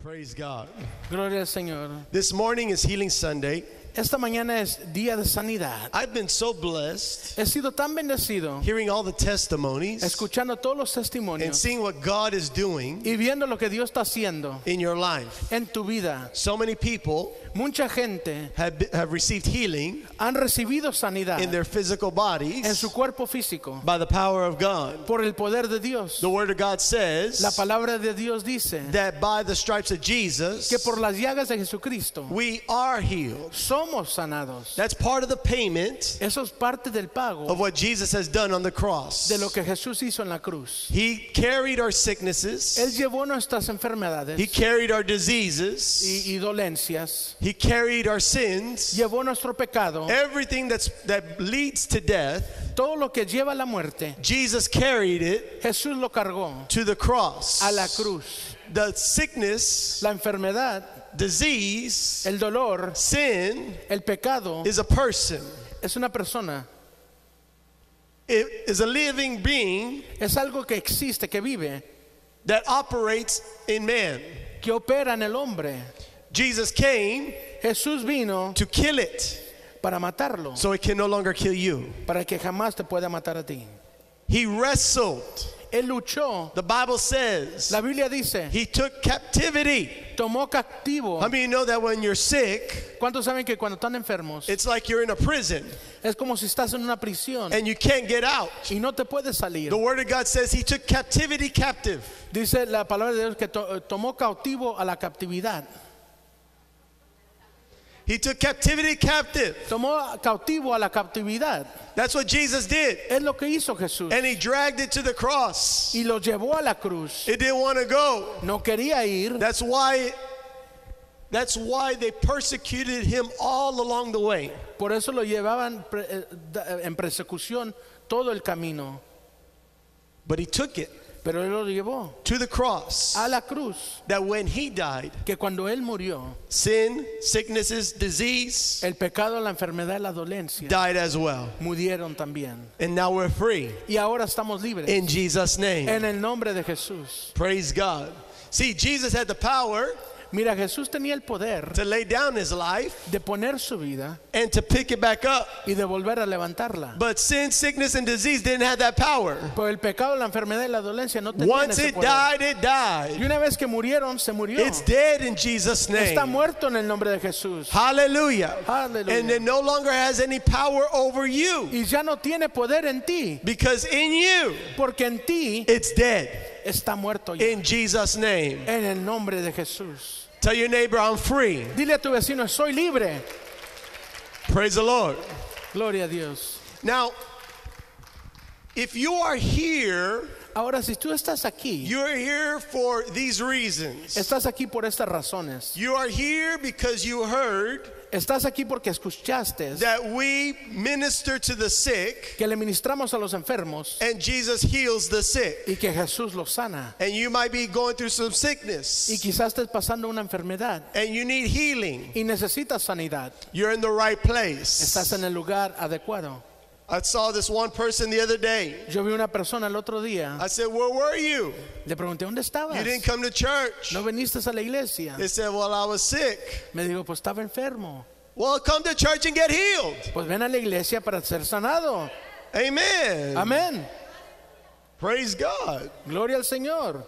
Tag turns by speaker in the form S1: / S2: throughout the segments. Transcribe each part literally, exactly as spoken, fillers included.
S1: Praise God.
S2: Gloria al Señor.
S1: This morning is Healing Sunday.
S2: Esta mañana es día de sanidad.
S1: I've been so blessed
S2: He sido tan bendecido
S1: hearing all the testimonies
S2: escuchando todos los
S1: and
S2: testimonios
S1: seeing what God is doing
S2: y viendo lo que Dios está haciendo
S1: in your life.
S2: en tu vida.
S1: So many people
S2: Mucha gente
S1: have, have received healing
S2: han recibido sanidad
S1: in their physical
S2: en
S1: bodies
S2: su cuerpo físico
S1: by the power of God.
S2: por el poder de Dios.
S1: The Word of God
S2: La
S1: says
S2: palabra de Dios dice
S1: that by the stripes of Jesus,
S2: que por las llagas de Jesucristo
S1: we are healed.
S2: somos sanados.
S1: That's part of the payment
S2: Eso es parte del pago
S1: of what Jesus has done on the cross.
S2: de lo que Jesús hizo en la cruz.
S1: He carried our sicknesses.
S2: Él llevó nuestras enfermedades
S1: He carried our diseases.
S2: y, y dolencias.
S1: He carried our sins.
S2: Llevó nuestro pecado.
S1: Everything that's, that leads to death,
S2: Todo lo que lleva a la muerte,
S1: Jesus carried it
S2: Jesús lo cargó
S1: to the cross.
S2: a la cruz.
S1: The sickness,
S2: La enfermedad,
S1: disease,
S2: el dolor,
S1: sin
S2: el pecado
S1: is a person.
S2: es una persona.
S1: It is a living being
S2: Es algo que existe, que vive,
S1: that operates in man.
S2: que opera en el hombre.
S1: Jesus came
S2: Jesús vino
S1: to kill it
S2: para matarlo,
S1: so it can no longer kill you.
S2: para que jamás te pueda matar a ti.
S1: He wrestled.
S2: Él luchó.
S1: The Bible says
S2: La Biblia dice,
S1: he took captivity.
S2: tomó captivo.
S1: How many of you know that when you're sick,
S2: ¿Cuántos saben que cuando están enfermos
S1: it's like you're in a prison
S2: es como si estás en una prisión
S1: and you can't get out?
S2: y no te puedes salir?
S1: The Word of God says he took captivity captive.
S2: Dice la palabra de Dios que to- tomó cautivo a la captividad.
S1: He took captivity captive.
S2: Tomó cautivo a la captividad.
S1: That's what Jesus did.
S2: Es lo que hizo Jesús.
S1: And he dragged it to the cross.
S2: Y lo llevó a la cruz.
S1: It didn't want to go.
S2: No quería ir.
S1: That's why that's why they persecuted him all along the way.
S2: Por eso lo llevaban pre- eh, da- en persecución todo el camino.
S1: But he took it
S2: Pero él lo llevó
S1: to the cross.
S2: a la cruz.
S1: That when he died,
S2: Que cuando él murió,
S1: sin, sicknesses, disease
S2: el pecado, la enfermedad y la dolencia
S1: died as well.
S2: murieron también.
S1: And now we're free
S2: Y ahora estamos libres.
S1: in Jesus' name.
S2: En el nombre de Jesús.
S1: Praise God. See, Jesus had the power
S2: Mira, Jesús tenía el poder
S1: to lay down his life
S2: de poner su vida
S1: and to pick it back up.
S2: y de volver a levantarla.
S1: But sin, sickness, and disease didn't have that power.
S2: Pero el pecado, la enfermedad y la dolencia no tenían
S1: Once
S2: ese
S1: it
S2: poder.
S1: died, it
S2: Y
S1: died.
S2: una vez que murieron, se murió.
S1: It's dead in Jesus'
S2: Está
S1: name.
S2: muerto en el nombre de Jesús.
S1: Hallelujah.
S2: Hallelujah.
S1: And it no longer has any power over you
S2: Y ya no tiene poder en ti,
S1: because in you,
S2: porque en ti
S1: it's dead.
S2: está muerto ya.
S1: In Jesus' name.
S2: En el nombre de Jesús.
S1: Tell your neighbor, I'm free.
S2: Dile a tu vecino, soy libre.
S1: Praise the Lord.
S2: Gloria a Dios.
S1: Now, if you are here,
S2: Ahora, si tú estás aquí,
S1: you're here for these reasons.
S2: estás aquí por estas razones.
S1: You are here because you heard
S2: Estás aquí porque escuchaste
S1: that we minister to the sick
S2: que le ministramos a los enfermos
S1: and Jesus heals the sick.
S2: y que Jesús los sana.
S1: And you might be going through some
S2: Y
S1: sickness
S2: quizás estés pasando una enfermedad
S1: and you need healing.
S2: y necesitas sanidad.
S1: You're in the right place.
S2: Estás en el lugar adecuado.
S1: I saw this one person the other day.
S2: Yo vi una persona el otro día.
S1: I said, where were you?
S2: Le pregunté, ¿dónde estabas?
S1: You didn't come to church.
S2: ¿No viniste a la iglesia?
S1: They said, well, I was sick.
S2: Me dijo, pues estaba enfermo.
S1: Well, come to church and get healed.
S2: Pues ven a la iglesia para ser sanado.
S1: Amen.
S2: Amén.
S1: Praise God.
S2: Gloria al Señor.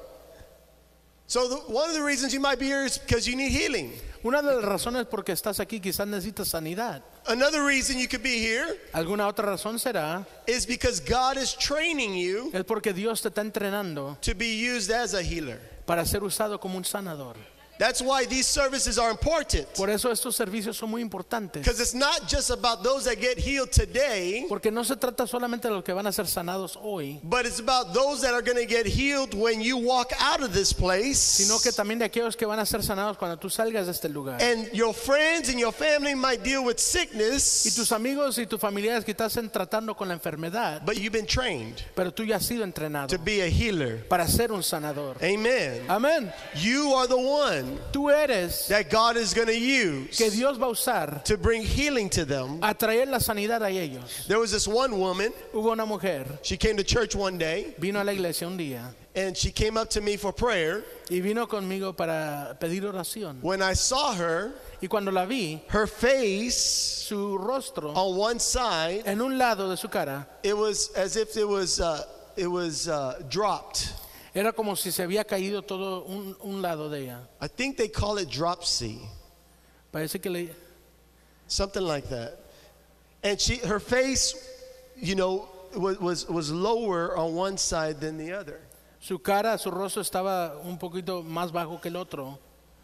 S1: So the, one of the reasons you might be here is because you need healing.
S2: Una de las razones por qué estás aquí quizás necesitas sanidad.
S1: Another reason you could be here
S2: Alguna otra razón será
S1: is because God is training you
S2: es porque Dios te está entrenando
S1: to be used as a healer.
S2: para ser usado como un sanador.
S1: That's why these services are important.
S2: Por eso estos servicios son muy importantes.
S1: Because it's not just about those that get healed today,
S2: Porque no se trata solamente de los que van a ser sanados hoy,
S1: but it's about those that are going to get healed when you walk out of this place.
S2: sino que también de aquellos que van a ser sanados cuando tú salgas de este lugar.
S1: And your friends and your family might deal with
S2: Y
S1: sickness,
S2: tus amigos y tus familiares que están tratando con la enfermedad,
S1: but you've been trained
S2: pero tú ya has sido entrenado
S1: to be a healer.
S2: para ser un sanador.
S1: Amen.
S2: Amén.
S1: You are the one
S2: Tú eres
S1: that God is going to use
S2: que Dios va a usar
S1: to bring healing to them.
S2: a traer la sanidad a ellos.
S1: There was this one woman,
S2: Hubo una mujer,
S1: she came to church one day,
S2: vino a la iglesia un día
S1: and she came up to me for prayer.
S2: y vino conmigo para pedir oración.
S1: When I saw her,
S2: Y cuando la vi,
S1: her face
S2: su rostro
S1: on one side,
S2: en un lado de su cara
S1: it was as if it was uh, it was uh, dropped.
S2: era como si se había caído todo un, un lado de ella.
S1: I think they call it dropsy,
S2: Parece que le,
S1: something like that. And she, her face, you know, was was, was lower on one side than the other.
S2: su cara, su rostro estaba un poquito más bajo que el otro.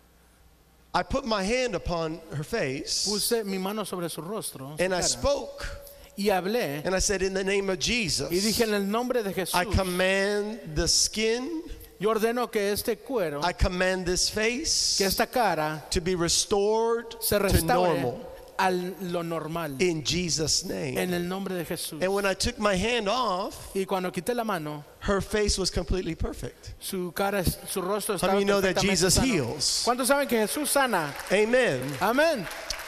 S1: I put my hand upon her face
S2: Puse mi mano sobre su rostro su
S1: and I
S2: cara,
S1: spoke
S2: y hablé
S1: and I said, in the name of
S2: y
S1: Jesus,
S2: dije en el nombre de Jesús,
S1: I command the skin,
S2: yo ordeno que este cuero,
S1: I command this face
S2: que esta cara
S1: to be restored
S2: se
S1: to
S2: restaure
S1: normal
S2: a lo normal
S1: in Jesus' name.
S2: en el nombre de Jesús.
S1: And when I took my hand off,
S2: Y cuando quité la mano,
S1: her face was completely perfect.
S2: su cara, su rostro
S1: How
S2: estaba
S1: many know that
S2: perfectamente
S1: Jesus
S2: sano.
S1: heals?
S2: ¿Cuántos saben que Jesús sana?
S1: Amen.
S2: Amén.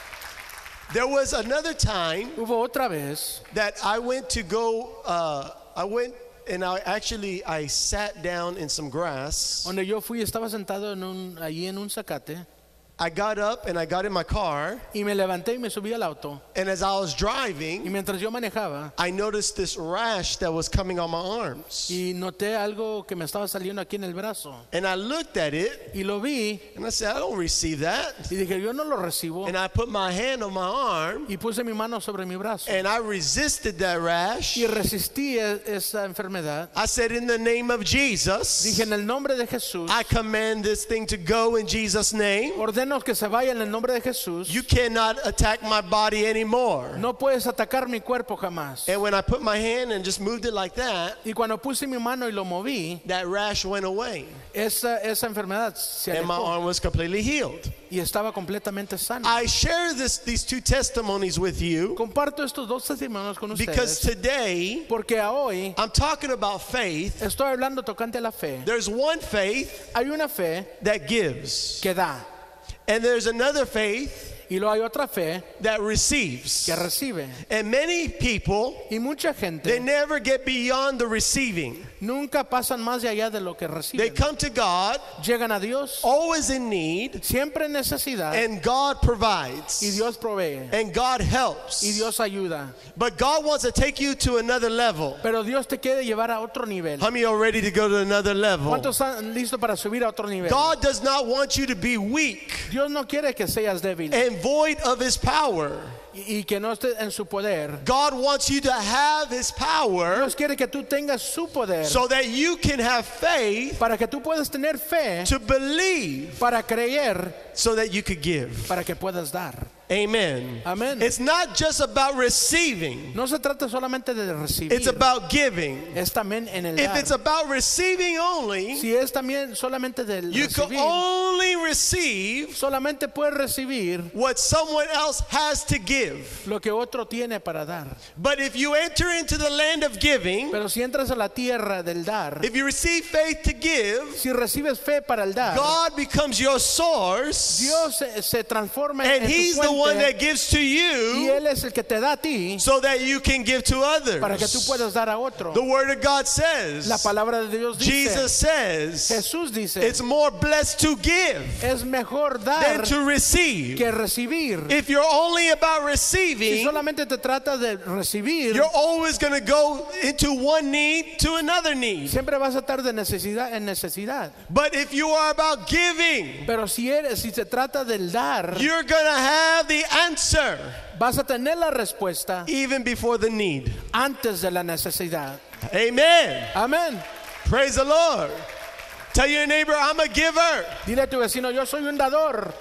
S1: There was another time
S2: Hubo otra vez
S1: that I went to go, uh, I went and I actually, I sat down in some grass.
S2: donde yo fui, estaba sentado en un, allí en un zacate
S1: I got up and I got in my car,
S2: y me levanté y me subí al auto.
S1: and as I was
S2: Y
S1: driving,
S2: mientras yo manejaba
S1: I noticed this rash that was coming on my arms.
S2: y noté algo que me estaba saliendo aquí en el brazo.
S1: And I looked at it
S2: Y lo vi
S1: and I said, I don't receive that.
S2: y dije, yo no lo recibo.
S1: And I put my hand on my arm
S2: Y puse mi mano sobre mi brazo.
S1: and I resisted that rash.
S2: Y resistí e- esa enfermedad.
S1: I said, in the name of Jesus,
S2: Dije, en el nombre de Jesús,
S1: I command this thing to go in Jesus' name.
S2: ordeno que se vaya en el nombre de Jesús.
S1: You cannot attack my body anymore.
S2: No puedes atacar mi cuerpo jamás.
S1: And when I put my hand and just moved it like that,
S2: Y cuando puse mi mano y lo moví,
S1: that rash went away
S2: esa, esa enfermedad se
S1: and my
S2: alejó
S1: arm was completely healed.
S2: y estaba completamente sana.
S1: I share this, these two testimonies with you
S2: Comparto estos dos testimonios con
S1: because
S2: ustedes
S1: today
S2: porque a hoy
S1: I'm talking about faith.
S2: estoy hablando tocante a la fe.
S1: There's one faith
S2: Hay una fe
S1: that gives,
S2: que da
S1: and there's another faith
S2: y luego hay otra fe
S1: that receives.
S2: que recibe.
S1: And many people,
S2: Y mucha
S1: they
S2: gente
S1: never get beyond the receiving.
S2: nunca pasan más de allá de lo que
S1: They
S2: reciben.
S1: come to God
S2: Llegan a Dios
S1: always in need,
S2: siempre en necesidad
S1: and God provides,
S2: y Dios provee
S1: and God helps.
S2: y Dios ayuda.
S1: But God wants to take you to another level.
S2: Pero Dios te quiere llevar a otro nivel.
S1: How many are ready to go to another level?
S2: ¿Cuántos están listos para subir a otro nivel?
S1: God does not want you to be weak
S2: Dios no quiere que seas débil
S1: and void of His power.
S2: y, y que no estés en su poder.
S1: God wants you to have His power
S2: Dios quiere que tú tengas su poder
S1: so that you can have faith
S2: para que tú puedas tener fe,
S1: to believe
S2: para creer,
S1: so that you could give.
S2: para que puedas dar.
S1: Amen.
S2: Amen.
S1: It's not just about receiving,
S2: No se trata solamente de recibir,
S1: it's about giving.
S2: es también en el
S1: If
S2: dar.
S1: it's about receiving only,
S2: Si es también solamente del
S1: you can
S2: recibir,
S1: only receive
S2: solamente puedes recibir
S1: what someone else has to give.
S2: lo que otro tiene para dar.
S1: But if you enter into the land of giving,
S2: Pero si entras a la tierra del dar,
S1: if you receive faith to give,
S2: si recibes fe para el dar,
S1: God becomes your source,
S2: Dios se, se transforma
S1: and
S2: en
S1: He's
S2: tu
S1: the one
S2: fuente
S1: that gives to
S2: y
S1: you
S2: Él es el que te da a ti
S1: so that you can give to
S2: para que tú
S1: others.
S2: puedas dar a otro.
S1: The Word of God
S2: La
S1: says,
S2: palabra de Dios
S1: Jesus
S2: dice,
S1: says,
S2: Jesús dice,
S1: it's more blessed to give
S2: es mejor dar
S1: than to receive.
S2: que recibir.
S1: If you're only about
S2: Si
S1: receiving,
S2: solamente te trata de recibir,
S1: you're always going to go into one need to another need.
S2: siempre vas a estar de necesidad en necesidad.
S1: But if you are about giving,
S2: Pero si eres, si se trata del dar,
S1: you're going to have the answer
S2: vas a tener la respuesta
S1: even before the need.
S2: antes de la necesidad.
S1: Amen.
S2: Amén.
S1: Praise the Lord. Tell your neighbor, I'm a giver.
S2: Dile a tu vecino, yo soy un dador.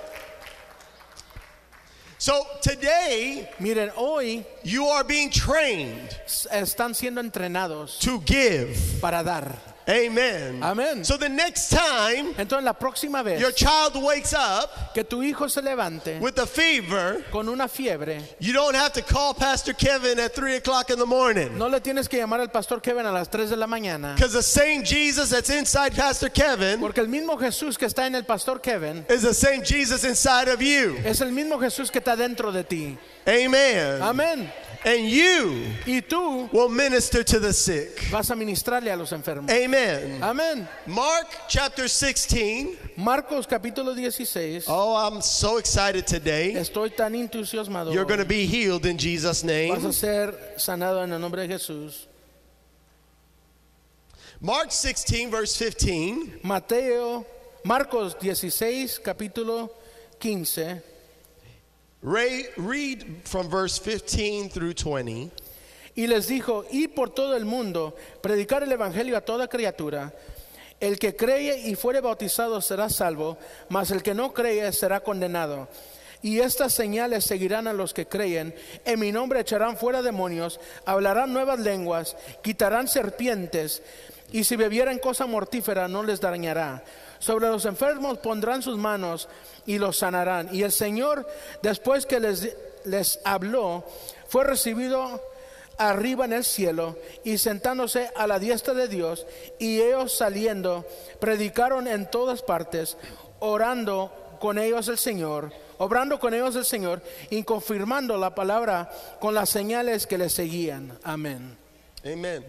S1: So today,
S2: Miren, hoy
S1: you are being trained
S2: s- están siendo entrenados
S1: to give.
S2: para dar.
S1: Amen.
S2: Amén.
S1: So the next time
S2: Entonces la próxima vez
S1: your child wakes up
S2: que tu hijo se levante
S1: with a fever,
S2: con una fiebre,
S1: you don't have to call Pastor Kevin at three o'clock in the morning.
S2: no le tienes que llamar al pastor Kevin a las tres de la mañana,
S1: Because the same Jesus that's inside Pastor Kevin
S2: porque el mismo Jesús que está en el pastor Kevin
S1: is the same Jesus inside of you.
S2: es el mismo Jesús que está dentro de ti.
S1: Amen.
S2: Amén.
S1: And you
S2: Y tú
S1: will minister to the sick.
S2: vas a ministrarle a los enfermos.
S1: Amen.
S2: Amén.
S1: Mark chapter sixteen.
S2: Marcos capítulo dieciséis.
S1: Oh, I'm so excited today.
S2: Estoy tan entusiasmado.
S1: You're going to
S2: hoy.
S1: be healed in Jesus'
S2: Vas
S1: name.
S2: a ser sanado en el nombre de Jesús.
S1: Mark sixteen, verse fifteen.
S2: Mateo, Marcos dieciséis, capítulo quince.
S1: Ray, read from verse fifteen through twenty.
S2: Y les dijo, id por todo el mundo, predicar el evangelio a toda criatura. El que cree y fuere bautizado será salvo, mas el que no cree será condenado. Y estas señales seguirán a los que creen. En mi nombre echarán fuera demonios, hablarán nuevas lenguas, quitarán serpientes, y si bebieren cosa mortífera no les dañará. Sobre los enfermos pondrán sus manos y los sanarán. Y el Señor, después que les, les habló, fue recibido arriba en el cielo y sentándose a la diestra de Dios. Y ellos saliendo predicaron en todas partes, orando con ellos el Señor, obrando con ellos el Señor y confirmando la palabra con las señales que les seguían. Amén.
S1: Amen.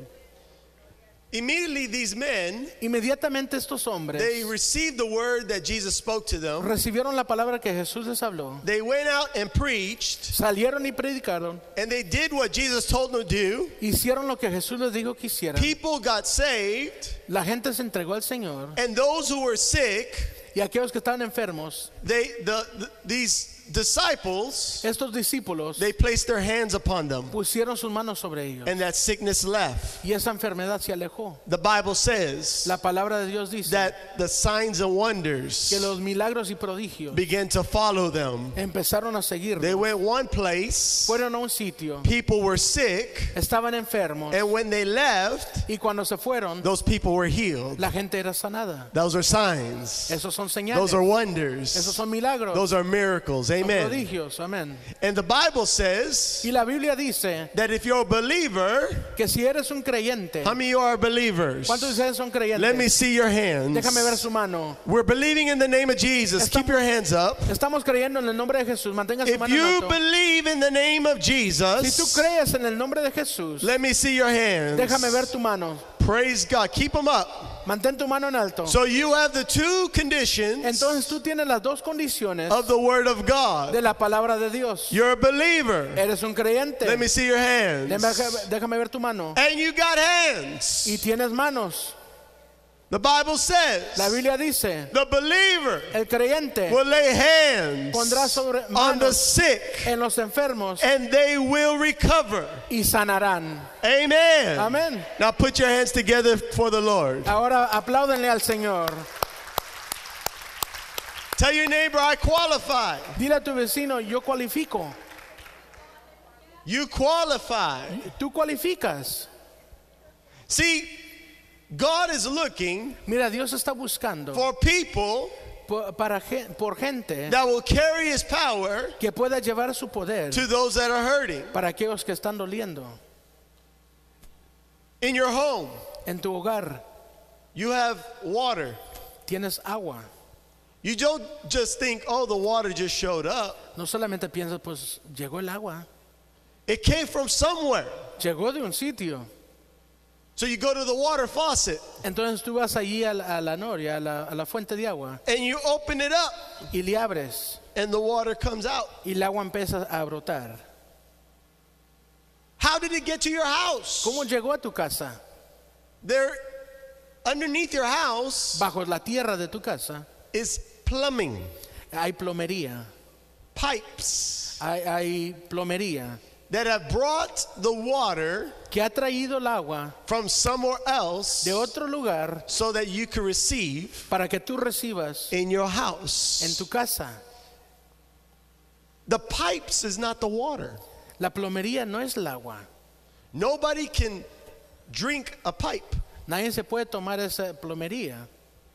S1: Immediately these men,
S2: Inmediatamente estos hombres
S1: they received the word that Jesus spoke to them.
S2: recibieron la palabra que Jesús les habló,
S1: They went out and preached,
S2: salieron y predicaron,
S1: and they did what Jesus told them to do.
S2: hicieron lo que Jesús les dijo que hicieran.
S1: People got saved,
S2: La gente se entregó al Señor
S1: and those who were sick,
S2: y aquellos que estaban enfermos,
S1: they the, the these disciples,
S2: estos discípulos
S1: they placed their hands upon them,
S2: pusieron sus manos sobre ellos
S1: and that sickness left.
S2: y esa enfermedad se alejó.
S1: The Bible says
S2: La palabra de Dios dice
S1: that the signs and
S2: que
S1: wonders
S2: los milagros y prodigios
S1: began to follow them.
S2: empezaron a seguir.
S1: They went one place,
S2: Fueron a un sitio,
S1: people were sick,
S2: estaban enfermos
S1: and when they left,
S2: y cuando se fueron,
S1: those people were healed.
S2: la gente era sanada.
S1: Those are signs.
S2: Esos son señales,
S1: Those are
S2: esos
S1: wonders.
S2: son milagros,
S1: Those are miracles.
S2: son
S1: Amen.
S2: prodigios. Amén.
S1: And the Bible says
S2: Y la Biblia dice
S1: that if you're a believer,
S2: que si eres un creyente,
S1: how many of you are believers?
S2: ¿cuántos de ustedes son creyentes?
S1: Let me see your hands.
S2: Déjame ver su mano.
S1: We're believing in the name of Jesus. Keep your hands up.
S2: Estamos creyendo en el nombre de Jesús. Mantenga su
S1: If
S2: mano en
S1: you
S2: alto.
S1: believe in the name of
S2: Si tú
S1: Jesus,
S2: crees en el nombre de Jesús,
S1: let me see your hands.
S2: déjame ver tu mano.
S1: Praise God. Keep them up.
S2: Mantén tu mano en alto.
S1: So you have the two conditions
S2: Entonces tú tienes las dos condiciones
S1: of the Word of God.
S2: de la palabra de Dios.
S1: You're a believer.
S2: Eres un creyente.
S1: Let me see your hands.
S2: Déjame, déjame ver tu mano.
S1: And you got hands.
S2: Y tienes manos.
S1: The Bible says
S2: La Biblia dice,
S1: the believer
S2: el creyente
S1: will lay hands
S2: pondrá sobre
S1: on the
S2: manos
S1: sick
S2: en los enfermos
S1: and they will recover.
S2: y sanarán.
S1: Amen.
S2: Amén.
S1: Now put your hands together for the Lord.
S2: Ahora apláudenle al Señor.
S1: Tell your neighbor, I qualify.
S2: Dile a tu vecino, yo cualifico.
S1: You qualify.
S2: Tú cualificas.
S1: See, God is looking
S2: Mira, Dios está buscando
S1: for people
S2: por, para, gen- por gente
S1: that will carry His power
S2: que pueda llevar su poder
S1: to those that are hurting.
S2: para aquellos que están doliendo.
S1: In your home,
S2: En tu hogar
S1: you have water.
S2: tienes agua.
S1: You don't just think, oh, the water just showed up.
S2: No solamente piensas, pues llegó el agua.
S1: It came from somewhere.
S2: Llegó de un sitio.
S1: So you go to the water faucet
S2: Entonces tú vas allí a la, a la noria, a la, a la fuente de agua,
S1: and you open it up
S2: y le abres
S1: and the water comes out.
S2: y el agua empieza a brotar.
S1: How did it get to your house?
S2: ¿Cómo llegó a tu casa?
S1: There, underneath your house
S2: Bajo la tierra de tu casa
S1: is plumbing,
S2: hay plomería,
S1: pipes
S2: hay, hay plomería
S1: that have brought the water
S2: que ha traído el agua
S1: from somewhere else
S2: de otro lugar
S1: so that you can receive
S2: para que tú recibas
S1: in your
S2: en
S1: house.
S2: tu casa.
S1: The pipes is not the water.
S2: La plomería no es el agua.
S1: Nobody can drink a pipe.
S2: Nadie se puede tomar esa plomería,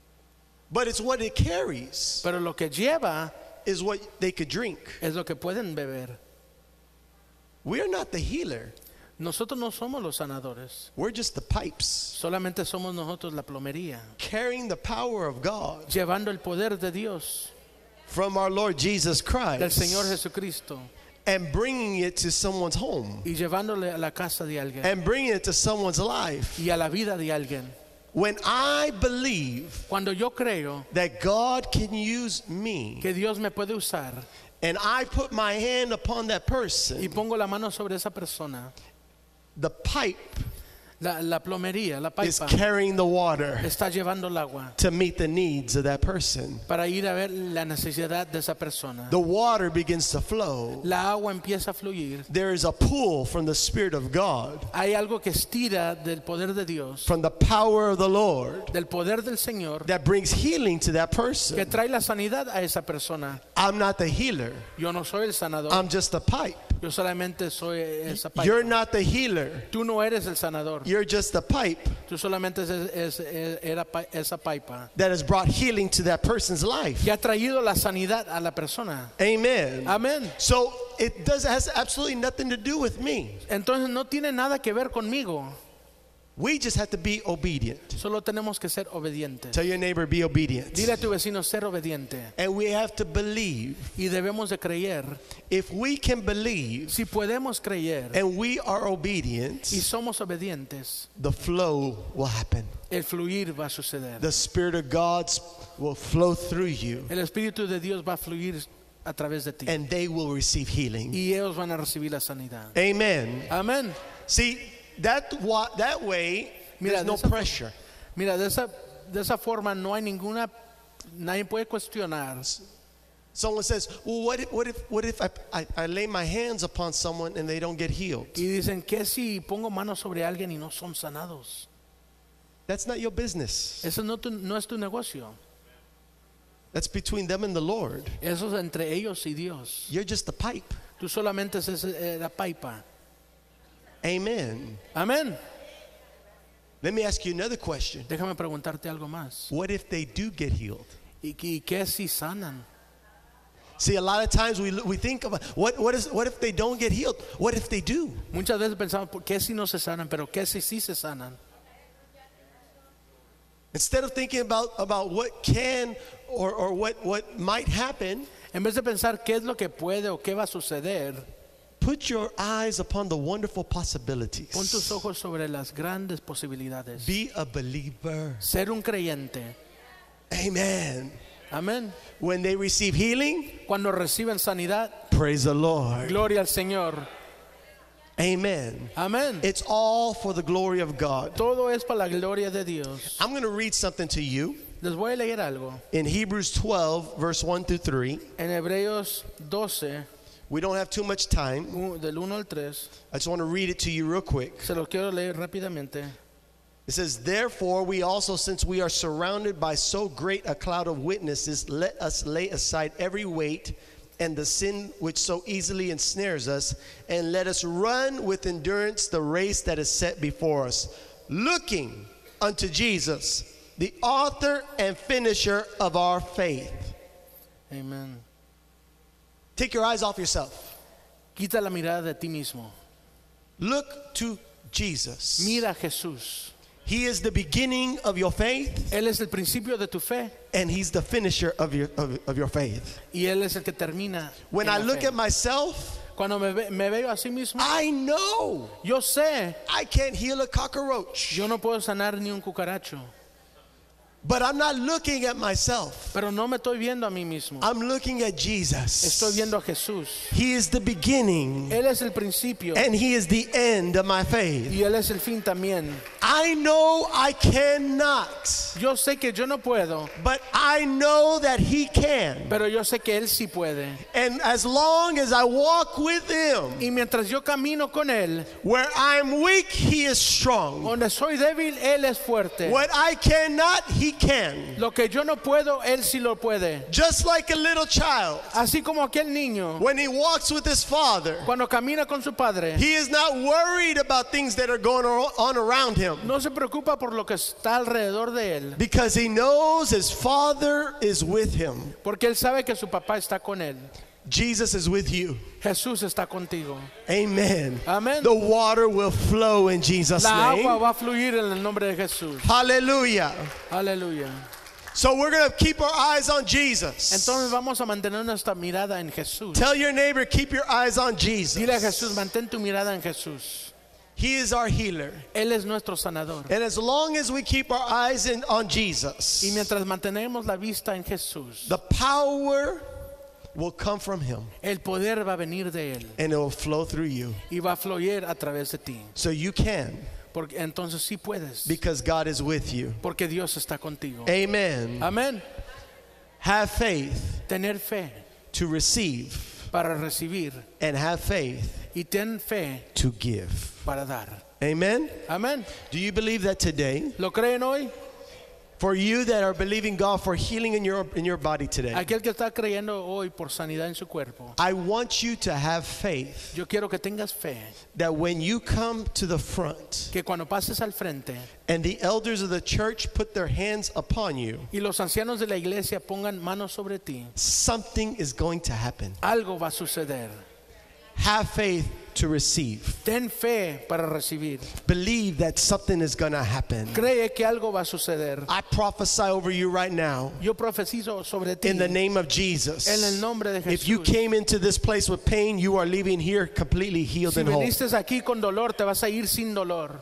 S1: but it's what it carries
S2: pero lo que lleva
S1: is what they could drink.
S2: es lo que pueden beber.
S1: We're not the healer.
S2: Nosotros no somos los sanadores,
S1: We're just the pipes
S2: solamente somos nosotros la plomería,
S1: carrying the power of God
S2: llevando el poder de Dios,
S1: from our Lord Jesus
S2: del Señor
S1: Christ
S2: Jesucristo,
S1: and bringing it to someone's home
S2: y llevándole a la casa de alguien
S1: and bringing it to someone's life.
S2: y a la vida de alguien.
S1: When I believe
S2: Cuando yo creo
S1: that God can use me
S2: que Dios me puede usar
S1: and I put my hand upon that
S2: y
S1: person,
S2: pongo la mano sobre esa persona,
S1: the pipe
S2: la, la plomería, la
S1: is
S2: pipa,
S1: carrying the water
S2: está llevando el agua
S1: to meet the needs of that person.
S2: para ir a ver la necesidad de esa persona.
S1: The water begins to flow.
S2: La agua empieza a fluir.
S1: There is a pull from the Spirit of God,
S2: Hay algo que estira del poder de Dios,
S1: from the power of the Lord,
S2: del poder del Señor,
S1: that brings healing to that
S2: que
S1: person.
S2: trae la sanidad a esa persona.
S1: I'm not the healer.
S2: Yo no soy el sanador,
S1: I'm just a pipe.
S2: yo solamente soy esa pipa.
S1: You're not the healer.
S2: Tú no eres el sanador,
S1: You're just a pipe
S2: tú solamente es, es- es- era pa- esa pipa
S1: that has brought healing to that person's life.
S2: que ha traído la sanidad a la persona.
S1: Amen.
S2: Amén.
S1: So it does has absolutely nothing to do with me.
S2: Entonces no tiene nada que ver conmigo,
S1: We just have to be obedient.
S2: solo tenemos que ser obedientes.
S1: Tell your neighbor, be obedient.
S2: Dile a tu vecino ser obediente,
S1: And we have to believe.
S2: y debemos de creer.
S1: If we can believe
S2: Si podemos creer
S1: and we are obedient,
S2: y somos obedientes,
S1: the flow will happen.
S2: el fluir va a suceder.
S1: The Spirit of God will flow through you,
S2: El Espíritu de Dios va a fluir a través de ti
S1: and they will receive healing.
S2: y ellos van a recibir la sanidad.
S1: Amen.
S2: Amén.
S1: See, that wa- that way,
S2: Mira,
S1: there's no
S2: de esa-
S1: pressure.
S2: Mira, de esa, de esa forma no hay ninguna, nadie puede cuestionar.
S1: Someone says, "Well, what if what if what if I, I, I lay my hands upon someone and they don't get healed?"
S2: Y dicen que si pongo manos sobre alguien y no son sanados.
S1: That's not your business.
S2: Eso no, tu- no es tu negocio.
S1: That's between them and the Lord.
S2: Eso es entre ellos y Dios.
S1: You're just a pipe.
S2: Tú solamente es eh, la pipa.
S1: Amen.
S2: Amén.
S1: Let me ask you another question.
S2: Déjame preguntarte algo más.
S1: What if they do get healed?
S2: ¿Y, y qué si sanan?
S1: See, a lot of times we we think about what what is what if they don't get healed? What if they do?
S2: Muchas veces pensamos, ¿por qué si no se sanan? Pero ¿qué si sí se sanan?
S1: Instead of thinking about about what can or or what what might happen,
S2: En vez de pensar qué es lo que puede o qué va a suceder,
S1: put your eyes upon the wonderful
S2: pon tus
S1: possibilities.
S2: ojos sobre las grandes posibilidades.
S1: Be a believer.
S2: Ser un creyente.
S1: Amen.
S2: Amén.
S1: When they receive healing,
S2: Cuando reciben sanidad,
S1: praise the Lord.
S2: gloria al Señor.
S1: Amen.
S2: Amén.
S1: It's all for the glory of God.
S2: Todo es para la gloria de Dios.
S1: I'm going to read something to you
S2: Les voy a leer algo.
S1: in Hebrews twelve, verse one through three.
S2: En Hebreos doce,
S1: We don't have too much time.
S2: u- del uno al tres,
S1: I just want to read it to you real quick.
S2: se lo quiero leer rápidamente.
S1: It says, "Therefore, we also, since we are surrounded by so great a cloud of witnesses, let us lay aside every weight and the sin which so easily ensnares us, and let us run with endurance the race that is set before us, looking unto Jesus, the author and finisher of our faith."
S2: Amén.
S1: Take your eyes off yourself.
S2: Quita la mirada de ti mismo.
S1: Look to Jesus.
S2: Mira a Jesús.
S1: He is the beginning of your faith,
S2: Él es el principio de tu fe
S1: and he's the finisher of your of, of your faith.
S2: y Él es el que termina.
S1: When
S2: en
S1: I
S2: la
S1: look
S2: fe.
S1: at myself,
S2: Cuando me, ve- me veo a sí mismo,
S1: I know
S2: yo sé,
S1: I can't heal a cockroach.
S2: yo no puedo sanar ni un cucaracho,
S1: But I'm not looking at myself.
S2: pero no me estoy viendo a mí mismo.
S1: I'm looking at
S2: Estoy
S1: Jesus.
S2: viendo a Jesús.
S1: He is the beginning
S2: Él es el principio
S1: and he is the end of my faith.
S2: y Él es el fin también.
S1: I know I cannot,
S2: Yo sé que yo no puedo,
S1: but I know that he can.
S2: pero yo sé que Él sí puede.
S1: And as long as I walk with him,
S2: Y mientras yo camino con Él,
S1: where I'm weak, he is strong.
S2: donde soy débil, Él es fuerte.
S1: What I cannot, he he can.
S2: Lo que yo no puedo, Él sí lo puede.
S1: Just like a little child,
S2: Así como aquel niño,
S1: when he walks with his father,
S2: cuando camina con su padre,
S1: he is not worried about things that are going on around him,
S2: no se preocupa por lo que está alrededor de él,
S1: because he knows his father is with him.
S2: porque él sabe que su papá está con él.
S1: Jesus is with you.
S2: Jesús está contigo.
S1: Amen.
S2: Amén.
S1: The water will flow in Jesus'
S2: La agua
S1: name.
S2: va a fluir en el nombre de Jesús.
S1: Hallelujah.
S2: Aleluya.
S1: So we're going to keep our eyes on Jesus.
S2: Entonces vamos a mantener nuestra mirada en Jesús.
S1: Tell your neighbor, keep your eyes on Jesus.
S2: Dile a Jesús, mantén tu mirada en Jesús.
S1: He is our healer.
S2: Él es nuestro sanador.
S1: And as long as we keep our eyes in, on
S2: Y
S1: Jesus,
S2: mientras mantenemos la vista en Jesús,
S1: the power will come from him
S2: el poder va a venir de Él
S1: and it will flow through you.
S2: y va a fluir a través de ti.
S1: So you can,
S2: Porque entonces sí puedes,
S1: because God is with you.
S2: porque Dios está contigo.
S1: Amen.
S2: Amén.
S1: Have faith
S2: Tener fe
S1: to receive
S2: para recibir
S1: and have faith
S2: y ten fe
S1: to give.
S2: para dar.
S1: Amen.
S2: Amén.
S1: Do you believe that today?
S2: ¿Lo creen hoy?
S1: For you that are believing God for healing in your in your body today,
S2: Aquel que está creyendo hoy por sanidad en su cuerpo,
S1: I want you to have faith
S2: yo quiero que tengas fe
S1: that when you come to the front
S2: que cuando pases al frente
S1: and the elders of the church put their hands upon you,
S2: y los ancianos de la iglesia pongan manos sobre ti,
S1: something is going to happen.
S2: algo va a suceder.
S1: Have faith to receive.
S2: Ten fe para recibir.
S1: Believe that something is going to happen.
S2: Cree que algo va a suceder.
S1: I prophesy over you right now
S2: Yo profetizo sobre ti
S1: in the name of Jesus.
S2: en el nombre de
S1: If you
S2: Jesús.
S1: came into this place with pain, you are leaving here completely healed
S2: Si
S1: and whole.
S2: viniste aquí con dolor, te vas a ir sin dolor.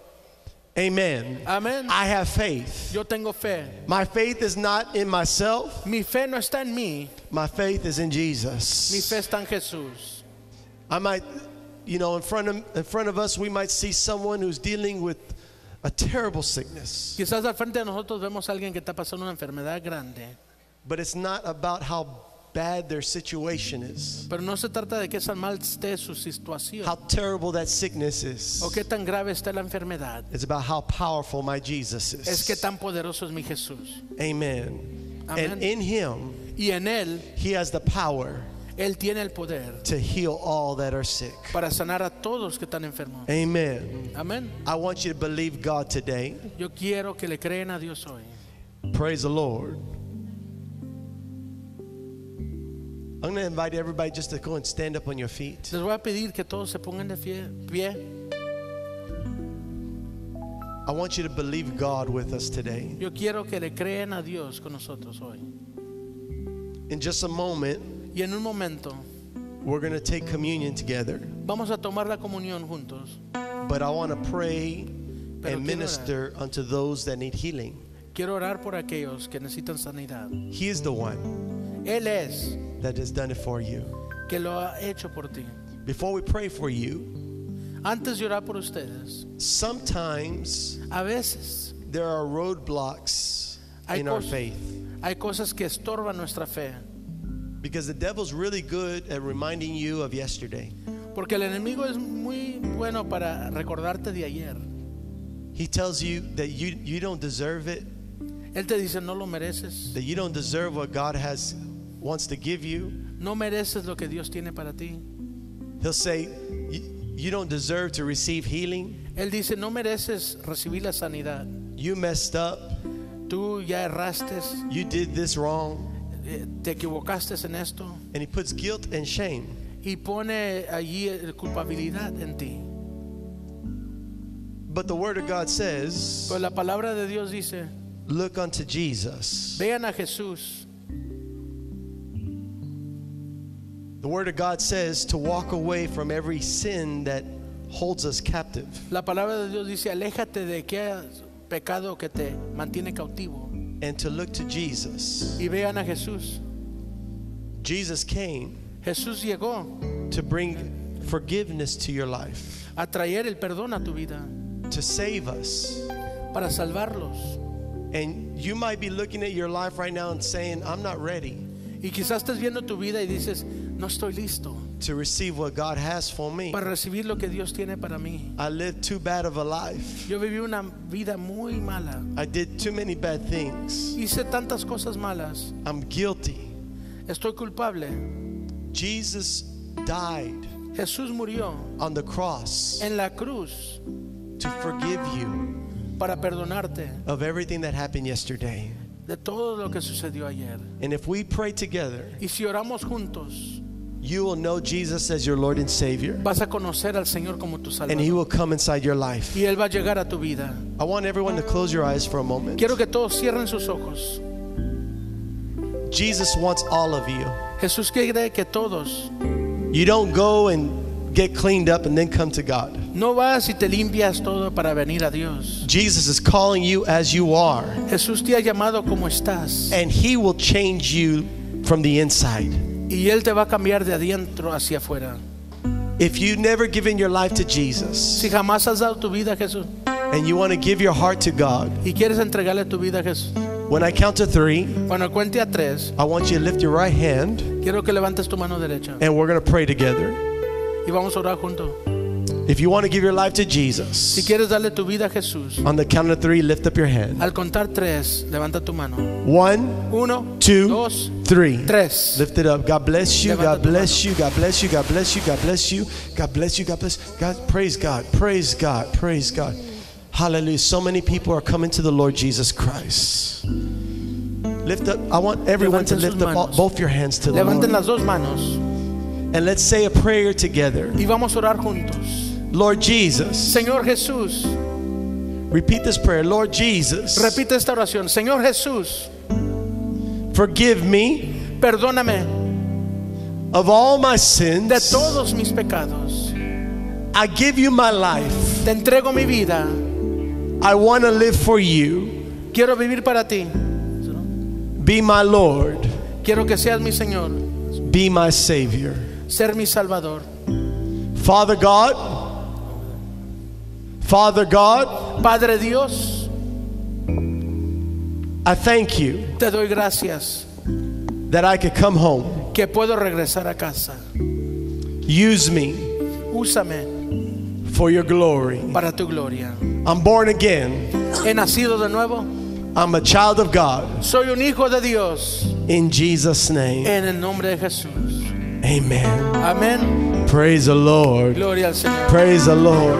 S1: Amen.
S2: Amén.
S1: I have faith.
S2: Yo tengo fe.
S1: My faith is not in myself.
S2: Mi fe no está en mí.
S1: My faith is in
S2: Mi
S1: Jesus.
S2: fe está en Jesús.
S1: I might, you know, in front of in front of us, we might see someone who's dealing with a terrible sickness.
S2: Quizás al frente de nosotros vemos a alguien que está pasando una enfermedad grande,
S1: But it's not about how bad their situation is,
S2: pero no se trata de que tan mal esté su situación
S1: how terrible that sickness is.
S2: o qué tan grave está la enfermedad.
S1: It's about how powerful my Jesus
S2: Es que
S1: is.
S2: tan poderoso es mi Jesús.
S1: Amen.
S2: Amén.
S1: And in him,
S2: Y en Él,
S1: he has the power
S2: Él tiene el poder
S1: to heal all that are sick.
S2: para sanar a todos que están enfermos.
S1: Amen.
S2: Amén.
S1: I want you to believe God today.
S2: Yo quiero que le creen a Dios hoy.
S1: Praise the Lord. I'm going to invite everybody just to go and stand up on your feet.
S2: Les voy a pedir que todos se pongan de pie. pie.
S1: I want you to believe God with us today.
S2: Yo quiero que le creen a Dios con nosotros hoy.
S1: In just a moment,
S2: Y en un momento
S1: we're going to take communion together.
S2: vamos a tomar la comunión juntos.
S1: But I want to pray
S2: Pero
S1: and
S2: quiero
S1: minister unto those that need healing.
S2: Quiero orar por aquellos que necesitan sanidad.
S1: He is the one
S2: Él es
S1: that has done it for you.
S2: que lo ha hecho por ti.
S1: Before we pray for you,
S2: Antes de orar por ustedes,
S1: sometimes
S2: a veces
S1: there are roadblocks
S2: hay,
S1: in our
S2: cos-
S1: faith.
S2: hay cosas que estorban nuestra fe.
S1: Because the devil's really good at reminding you of yesterday.
S2: Porque el enemigo es muy bueno para recordarte de ayer.
S1: He tells you that you, you don't deserve it,
S2: Él te dice, no lo mereces.
S1: that you don't deserve what God has wants to give you.
S2: No mereces lo que Dios tiene para ti.
S1: He'll say, you, you don't deserve to receive healing.
S2: Él dice, no mereces recibir la sanidad.
S1: You messed up.
S2: Tú ya erraste,
S1: You did this wrong.
S2: eh, te equivocaste en esto.
S1: And he puts guilt and shame.
S2: Y pone allí eh, culpabilidad en ti.
S1: But the word of God says,
S2: Pero la palabra de Dios dice,
S1: look unto Jesus.
S2: vean a Jesús.
S1: The word of God says to walk away from every sin that holds us captive.
S2: La palabra de Dios dice, aléjate de qué pecado que te mantiene cautivo.
S1: And to look to Jesus.
S2: Y vean a Jesús.
S1: Jesus came
S2: Jesús llegó
S1: to bring forgiveness to your life,
S2: a traer el perdón a tu vida,
S1: to save us.
S2: para salvarlos.
S1: And you might be looking at your life right now and saying, I'm not ready.
S2: Y quizás estés viendo tu vida y dices, no estoy listo
S1: to receive what God has for me.
S2: para recibir lo que Dios tiene para mí.
S1: I lived too bad of a life.
S2: Yo viví una vida muy mala.
S1: I did too many bad things.
S2: Hice tantas cosas malas.
S1: I'm guilty.
S2: Estoy culpable.
S1: Jesus died
S2: Jesús murió
S1: on the cross
S2: en la cruz
S1: to forgive you
S2: para perdonarte
S1: of everything that happened yesterday.
S2: de todo lo que sucedió ayer.
S1: And if we pray together,
S2: Y si oramos juntos,
S1: you will know Jesus as your Lord and Savior,
S2: vas a conocer al Señor como tu
S1: and He
S2: Salvador.
S1: will come inside your life.
S2: Y Él va a llegar a tu vida.
S1: I want everyone to close your eyes for a moment.
S2: Quiero que todos cierren sus ojos.
S1: Jesus wants all of you.
S2: Jesús quiere que todos.
S1: You don't go and get cleaned up and then come to God.
S2: No vas y te limpias todo para venir a Dios.
S1: Jesus is calling you as you are,
S2: Jesús te ha llamado como estás.
S1: and He will change you from the inside.
S2: Y Él te va a cambiar de adentro hacia afuera.
S1: If you've never given your life to Jesus
S2: Si jamás has dado tu vida a Jesús
S1: and you want to give your heart to God,
S2: y quieres entregarle tu vida a Jesús,
S1: when I count to three,
S2: cuando cuente a tres,
S1: I want you to lift your right hand
S2: quiero que levantes tu mano derecha
S1: and we're going to pray together.
S2: y vamos a orar juntos.
S1: If you want to give your life to
S2: Si
S1: Jesus,
S2: quieres darle tu vida a Jesús,
S1: on the count of three, lift up your hand.
S2: al contar tres, levanta tu mano.
S1: One,
S2: Uno,
S1: two,
S2: dos,
S1: three.
S2: tres.
S1: Lift it up. God bless you.
S2: Levanta
S1: God
S2: tu
S1: bless you. God bless you. God bless you. God bless you. God bless you. God bless. God, praise God. Praise God. Praise God. Hallelujah. So many people are coming to the Lord Jesus Christ. Lift up. I want everyone to
S2: Levanten sus
S1: lift up all,
S2: manos.
S1: both your hands to the
S2: Levanten
S1: Lord.
S2: las dos manos
S1: And let's say a prayer together.
S2: y vamos a orar juntos.
S1: Lord Jesus.
S2: Señor Jesús,
S1: Repeat this prayer. Lord Jesus.
S2: repite esta oración. Señor Jesús,
S1: Forgive me
S2: perdóname
S1: of all my
S2: de
S1: sins.
S2: todos mis pecados.
S1: I give you my life.
S2: Te entrego mi vida.
S1: I want to live for you.
S2: Quiero vivir para ti.
S1: Be my Lord.
S2: Quiero que seas mi Señor,
S1: Be my Savior.
S2: ser mi Salvador.
S1: Father God, Father God,
S2: Padre Dios,
S1: I thank you
S2: te doy gracias
S1: that I could come home.
S2: que puedo regresar a casa.
S1: Use me
S2: Úsame
S1: for your glory.
S2: para tu gloria.
S1: I'm born again.
S2: He nacido de nuevo.
S1: I'm a child of God.
S2: Soy un hijo de Dios.
S1: In Jesus' name,
S2: En el nombre de Jesús.
S1: amen.
S2: Amén.
S1: Praise the Lord.
S2: Gloria al Señor.
S1: Praise the Lord.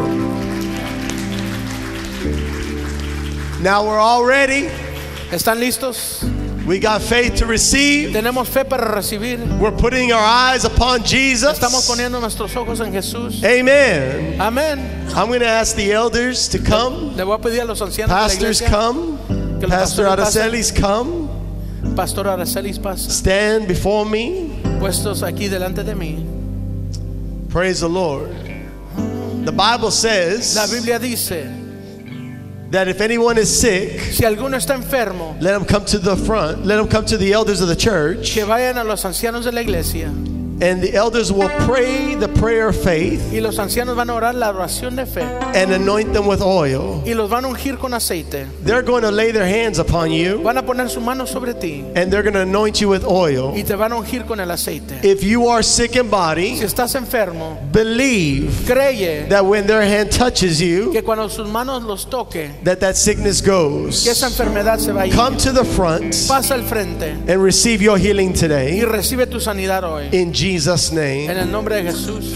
S1: Now we're all ready.
S2: ¿Están listos?
S1: We got faith to receive.
S2: Tenemos fe para recibir.
S1: We're putting our eyes upon Jesus.
S2: Estamos poniendo nuestros ojos en Jesús.
S1: Amen.
S2: Amén.
S1: I'm going to ask the elders to come.
S2: Le voy a pedir a los ancianos de la
S1: Pastors
S2: iglesia.
S1: come.
S2: Que los
S1: Pastor
S2: pastores pasen.
S1: Aracelis come.
S2: Pastor Aracelis pasa.
S1: Stand before me.
S2: Puestos aquí delante de mí.
S1: Praise the Lord. The Bible
S2: La
S1: says
S2: Biblia dice,
S1: that if anyone is sick,
S2: si alguno está enfermo,
S1: let him come to the front. Let him come to the elders of the church.
S2: que vayan a los ancianos de la iglesia.
S1: And the elders will pray the prayer of faith
S2: Y los ancianos van a orar la oración de fe.
S1: and anoint them with oil.
S2: Y los van a ungir con aceite.
S1: They're going to lay their hands upon you
S2: Van a poner su mano sobre ti.
S1: and they're going to anoint you with oil.
S2: Y te van a ungir con el aceite.
S1: If you are sick in
S2: Si
S1: body,
S2: estás enfermo,
S1: believe
S2: creye
S1: that when their hand touches you,
S2: que cuando sus manos los toque,
S1: that that sickness
S2: que
S1: goes.
S2: esa enfermedad se va a ir.
S1: Come to the front
S2: Pasa al frente
S1: and receive your healing
S2: y
S1: today
S2: recibe tu sanidad hoy.
S1: in Jesus' name.
S2: En el nombre de Jesús.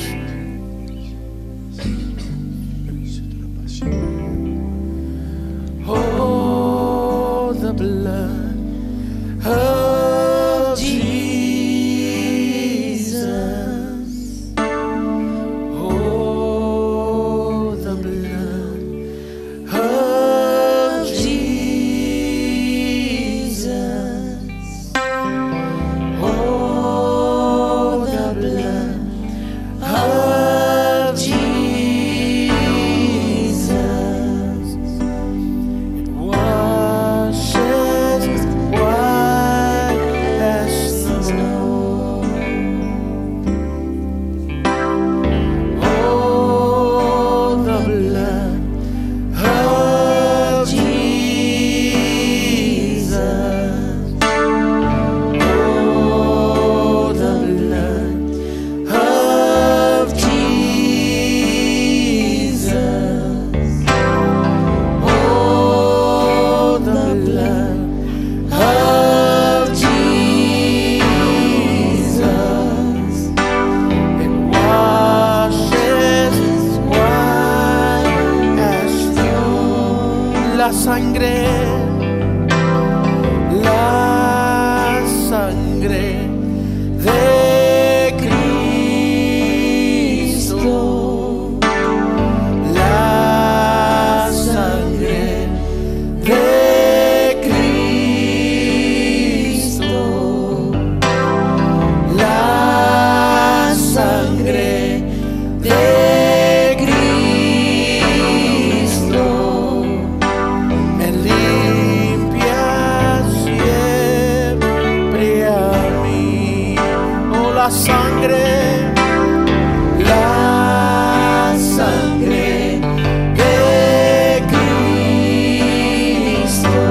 S2: Oh, the blood of Jesus. Oh, the blood of Jesus. Oh, the blood of sangre, la sangre de Cristo, la sangre de Cristo, la sangre de Cristo me limpia siempre a mí. Oh, la sangre, la sangre de Cristo,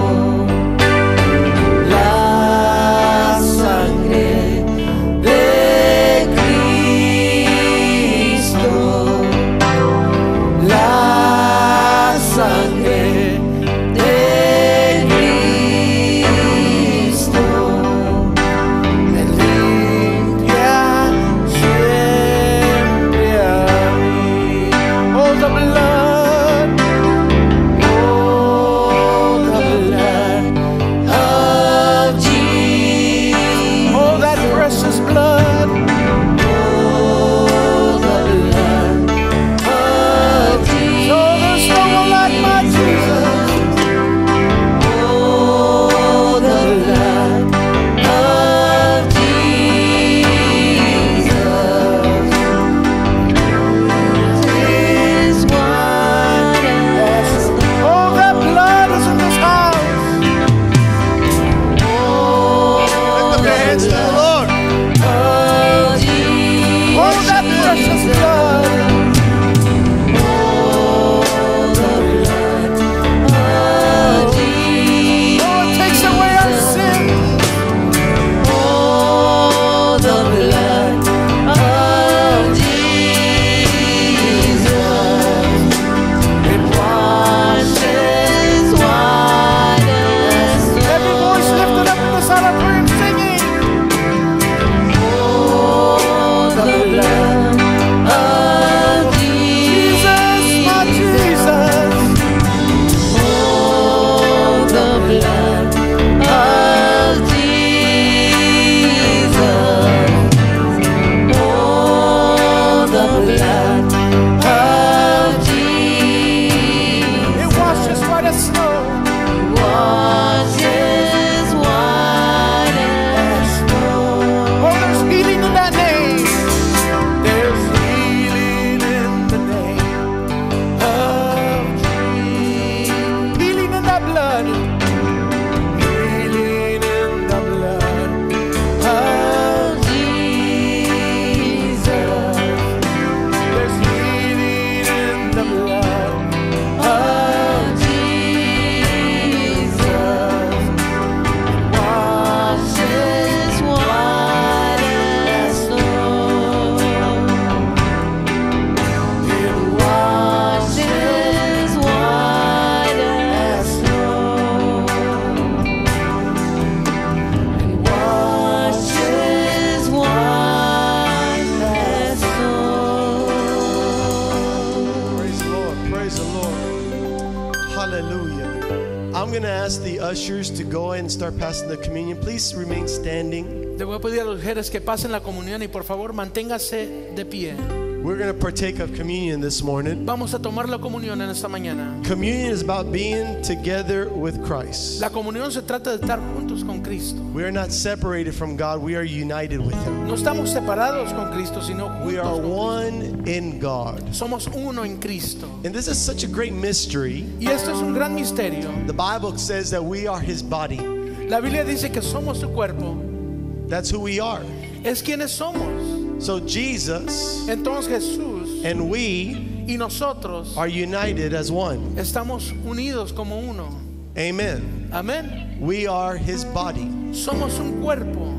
S2: la sangre de Cristo, la sangre de Cristo me limpia siempre a mí. Oh, the blood, oh, the blood of Jesus. Oh, that precious blood. Oh, the blood of Jesus. Oh, there's no one like my Jesus. Oh, the blood of Jesus is white as snow. Oh, that blood is in this house. Oh,
S1: Lift up your hands to the Lord.
S2: of Jesus. Oh, that precious blood. Oh, the blood of Jesus. Oh, it takes away our sin. Oh, the blood of Jesus. It washes white as snow. Every voice lifted up in the sound of prayer singing. Oh, the blood of Jesus, my Jesus. Oh, the blood of Jesus. Oh, the blood of Jesus. It washes white as snow. Washes white as snow. Oh, there's healing in that name. There's healing in the name of Jesus. Healing in that blood. Healing in the blood of Jesus. There's healing in the blood of Jesus. Washes white as snow. It washes white as snow. It washes white as snow.
S1: Praise the Lord. Praise the Lord. Hallelujah. I'm going to ask the ushers to go ahead and start passing the communion. Please remain standing.
S2: Le voy a pedir a los mujeres que pasen la comunión y por favor manténgase de pie.
S1: We're going to partake of communion this morning.
S2: Vamos a tomar la comunión en esta mañana.
S1: Communion is about being together with Christ.
S2: La comunión se trata de estar juntos con Cristo.
S1: We are not separated from God. We are united with Him.
S2: No estamos separados con Cristo, sino
S1: We
S2: juntos
S1: are
S2: con Cristo.
S1: one in God.
S2: Somos uno en Cristo.
S1: And this is such a great mystery.
S2: Y esto es un gran misterio.
S1: The Bible says that we are His body.
S2: La Biblia dice que somos su cuerpo.
S1: That's who we are.
S2: Es quienes somos.
S1: So Jesus
S2: Entonces Jesús
S1: and we
S2: y nosotros
S1: are united as one.
S2: estamos unidos como uno.
S1: Amen.
S2: Amén.
S1: We are His body.
S2: Somos un cuerpo.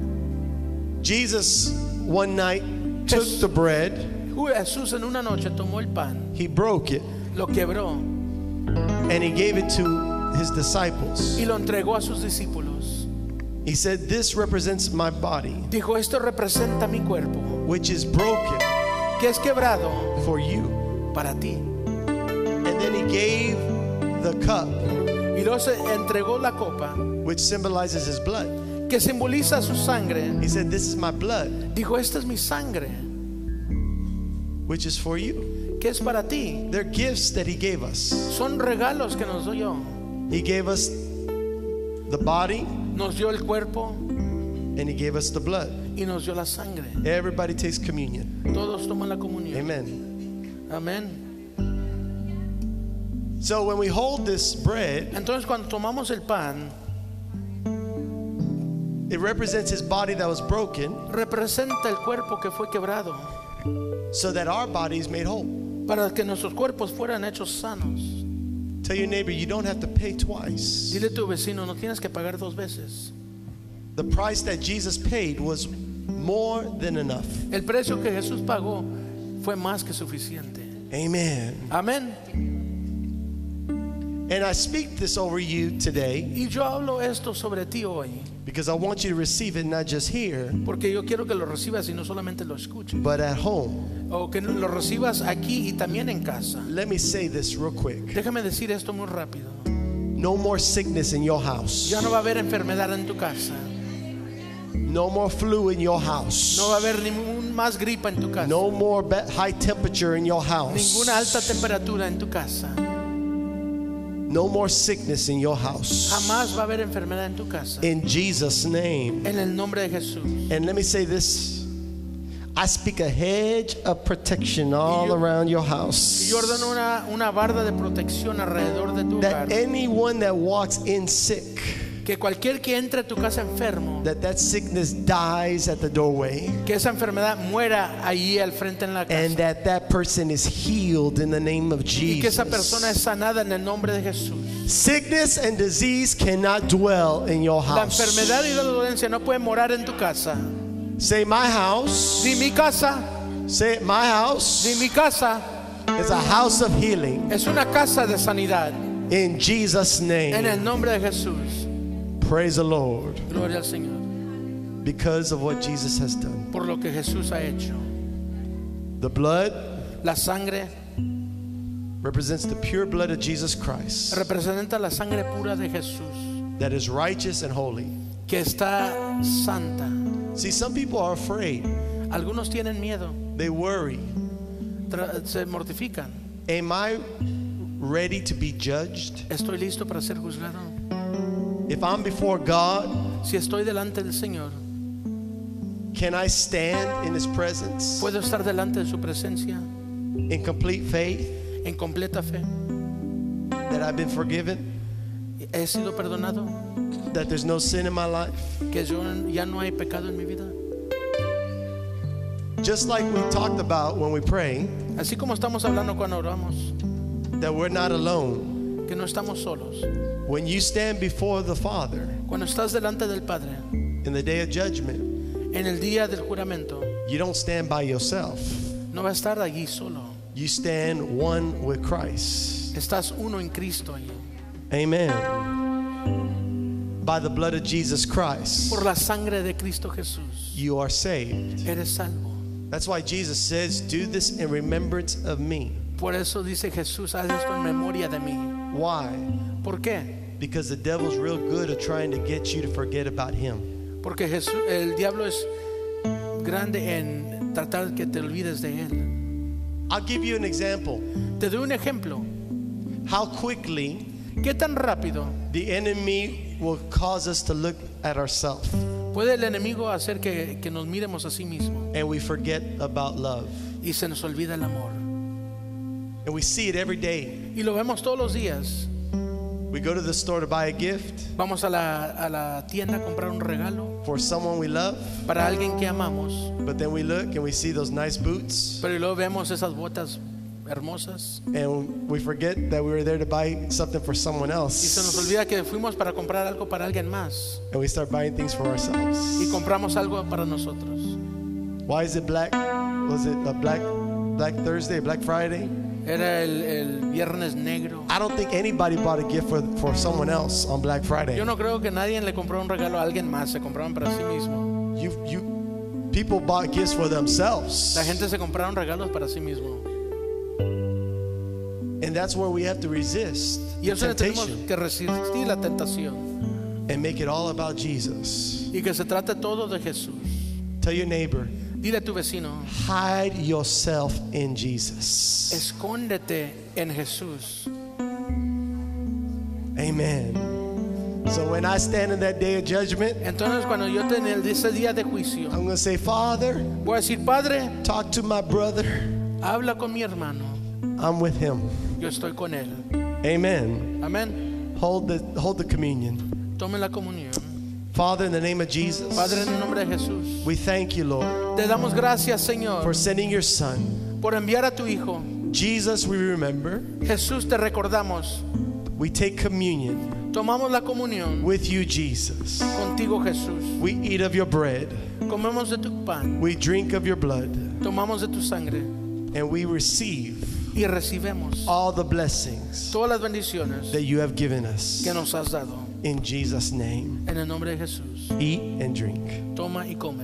S1: Jesus one night took the bread,
S2: Jesús en una noche tomó el pan,
S1: He broke it,
S2: lo quebró
S1: and He gave it to His disciples.
S2: y lo entregó a sus discípulos.
S1: He said, "This represents my body,
S2: Dijo, esto representa mi cuerpo,
S1: which is broken
S2: que es quebrado
S1: for you."
S2: para ti.
S1: And then He gave the cup
S2: Y luego se entregó la copa,
S1: which symbolizes his blood.
S2: que simboliza su sangre.
S1: He said, "This is my blood,
S2: Dijo, esta es mi sangre,
S1: which is for you."
S2: que es para ti.
S1: They're gifts that he gave us.
S2: Son regalos que nos dio.
S1: He gave us the body
S2: Nos dio el cuerpo
S1: and he gave us the blood.
S2: y nos dio la sangre.
S1: Everybody takes communion.
S2: Todos toman la comunión.
S1: Amen.
S2: Amén.
S1: So when we hold this bread,
S2: Entonces cuando tomamos el pan,
S1: it represents his body that was broken
S2: representa el cuerpo que fue quebrado,
S1: so that our body is made whole.
S2: para que nuestros cuerpos fueran hechos sanos.
S1: Tell your neighbor, you don't have to pay twice.
S2: Dile a tu vecino, no tienes que pagar dos veces.
S1: The price that Jesus paid was more than enough.
S2: El precio que Jesús pagó fue más que suficiente.
S1: Amen.
S2: Amén.
S1: And I speak this over you today
S2: Y yo hablo esto sobre ti hoy,
S1: because I want you to receive it not just here,
S2: porque yo quiero que lo recibas y no solamente lo escuches,
S1: but at home.
S2: o que lo recibas aquí y también en casa.
S1: Let me say this real quick.
S2: Déjame decir esto muy rápido.
S1: No more sickness in your house.
S2: Ya no va a haber enfermedad en tu casa.
S1: No more flu in your house.
S2: No va a haber ningún más gripa en tu casa.
S1: No more be- high temperature in your house.
S2: Ninguna alta temperatura en tu casa.
S1: No more sickness in your house.
S2: Jamás va a haber enfermedad en tu casa.
S1: In Jesus' name.
S2: En el nombre de Jesús.
S1: And let me say this. I speak a hedge of protection all
S2: Y yo-
S1: around your house.
S2: Y yo ordeno una, una barda de protección alrededor de tu hogar.
S1: That anyone that walks in sick,
S2: Que cualquier que entre a tu casa enfermo,
S1: that that sickness dies at the doorway,
S2: que esa enfermedad muera allí al frente en la
S1: and
S2: casa.
S1: that that person is healed in the name of
S2: Y que esa persona es
S1: Jesus.
S2: sanada en el nombre de Jesús.
S1: Sickness and disease cannot dwell in your
S2: La
S1: house.
S2: enfermedad y la dolencia no pueden morar en tu casa.
S1: Say, my house.
S2: Ni mi casa,
S1: Say it, my house
S2: ni mi casa
S1: is a house of healing
S2: es una casa de sanidad.
S1: in Jesus'
S2: En el
S1: name.
S2: nombre de Jesús.
S1: Praise the Lord.
S2: Gloria al Señor.
S1: Because of what Jesus has done.
S2: Por lo que Jesús ha hecho.
S1: The blood
S2: La sangre
S1: represents the pure blood of Jesus Christ
S2: representa la sangre pura de Jesús,
S1: that is righteous and holy.
S2: que está santa.
S1: See, some people are afraid.
S2: Algunos tienen miedo,
S1: They worry.
S2: tra- se mortifican.
S1: Am I ready to be judged?
S2: ¿Estoy listo para ser juzgado?
S1: If I'm before God,
S2: Si estoy delante del Señor,
S1: can I stand in His presence
S2: ¿puedo estar delante de su presencia
S1: in complete faith
S2: en completa fe?
S1: that I've been forgiven?
S2: ¿He sido perdonado?
S1: That there's no sin in my life?
S2: ¿Que yo ya no hay pecado en mi vida?
S1: Just like we talked about when we pray,
S2: Así como estamos hablando cuando oramos,
S1: that we're not alone.
S2: que no estamos solos.
S1: When you stand before the Father
S2: Cuando estás delante del Padre,
S1: in the day of judgment,
S2: en el día del juramento,
S1: you don't stand by yourself.
S2: no va a estar allí solo.
S1: You stand one with Christ.
S2: Estás uno en Cristo allí.
S1: Amen. By the blood of Jesus Christ,
S2: Por la sangre de Cristo Jesús,
S1: you are saved.
S2: eres salvo.
S1: That's why Jesus says, do this in remembrance of me.
S2: Por eso dice Jesús, haz esto en memoria de mí.
S1: Why?
S2: ¿Por qué?
S1: Because the devil's real good at trying to get you to forget about him.
S2: Porque Jesús, el diablo es grande en tratar que te olvides de él.
S1: I'll give you an example.
S2: Te doy un ejemplo.
S1: How quickly
S2: ¿Qué tan rápido
S1: the enemy will cause us to look at ourselves
S2: puede el enemigo hacer que, que nos miremos a sí mismo
S1: and we forget about love.
S2: y se nos olvida el amor?
S1: And we see it every day.
S2: Y lo vemos todos los días.
S1: We go to the store to buy a gift
S2: Vamos a la, a la tienda a comprar un regalo
S1: for someone we love,
S2: para alguien que amamos,
S1: but then we look and we see those nice boots
S2: pero luego vemos esas botas hermosas
S1: and we forget that we were there to buy something for someone
S2: y se nos
S1: else,
S2: olvida que fuimos para comprar algo para alguien más
S1: and we start buying things for
S2: y
S1: ourselves.
S2: compramos algo para nosotros.
S1: Why is it black? Was it a black Black Thursday, Black Friday?
S2: Era el, el viernes negro.
S1: I don't think anybody bought a gift for, for someone else on Black Friday.
S2: Yo no creo que nadie le compró un regalo a alguien más, se compraron para sí mismo.
S1: You, you, people bought gifts for themselves.
S2: La gente se compraron regalos para sí mismo.
S1: And And that's where we have to resist
S2: Y eso tenemos
S1: temptation
S2: que resistir la tentación
S1: and make it all about Jesus.
S2: y que se trate todo de Jesús.
S1: Tell your neighbor,
S2: Dile a tu vecino,
S1: hide yourself in Jesus.
S2: escóndete en Jesús.
S1: Amen. So when I stand in that day of judgment,
S2: Entonces cuando yo tenga ese día de juicio,
S1: I'm going to say, Father,
S2: voy a decir, Padre,
S1: talk to my brother.
S2: habla con mi hermano.
S1: I'm with him.
S2: Yo estoy con él.
S1: Amen.
S2: Amén.
S1: Hold the hold the communion.
S2: Tome la comunión.
S1: Father, in the name of Jesus,
S2: Padre, en el nombre de Jesús,
S1: we thank you, Lord,
S2: te damos gracias, Señor,
S1: for sending your son.
S2: por enviar a tu Hijo.
S1: Jesus, we remember.
S2: Jesús, te recordamos.
S1: We take communion
S2: Tomamos la comunión
S1: with you, Jesus.
S2: contigo, Jesús.
S1: We eat of your bread.
S2: Comemos de tu pan,
S1: We drink of your blood.
S2: tomamos de tu sangre
S1: And we receive
S2: y recibimos
S1: all the blessings
S2: todas las bendiciones
S1: that you have given us.
S2: que nos has dado.
S1: In Jesus' name,
S2: En el nombre de Jesús,
S1: eat and drink.
S2: toma y come.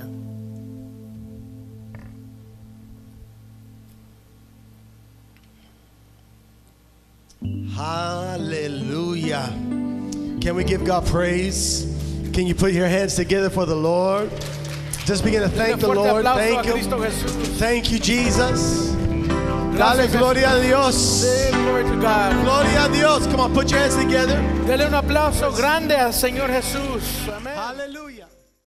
S1: Hallelujah. Can we give God praise? Can you put your hands together for the Lord? Just begin to thank the
S2: Un fuerte
S1: Lord.
S2: aplauso a
S1: Thank
S2: Cristo
S1: Him.
S2: Jesús.
S1: Thank you, Jesus. Dale
S2: Gracias,
S1: gloria a Dios.
S2: Say glory to God.
S1: Gloria a Dios. Come on, put your hands together.
S2: Dele un aplauso grande al Señor Jesús. Amén.
S1: Hallelujah.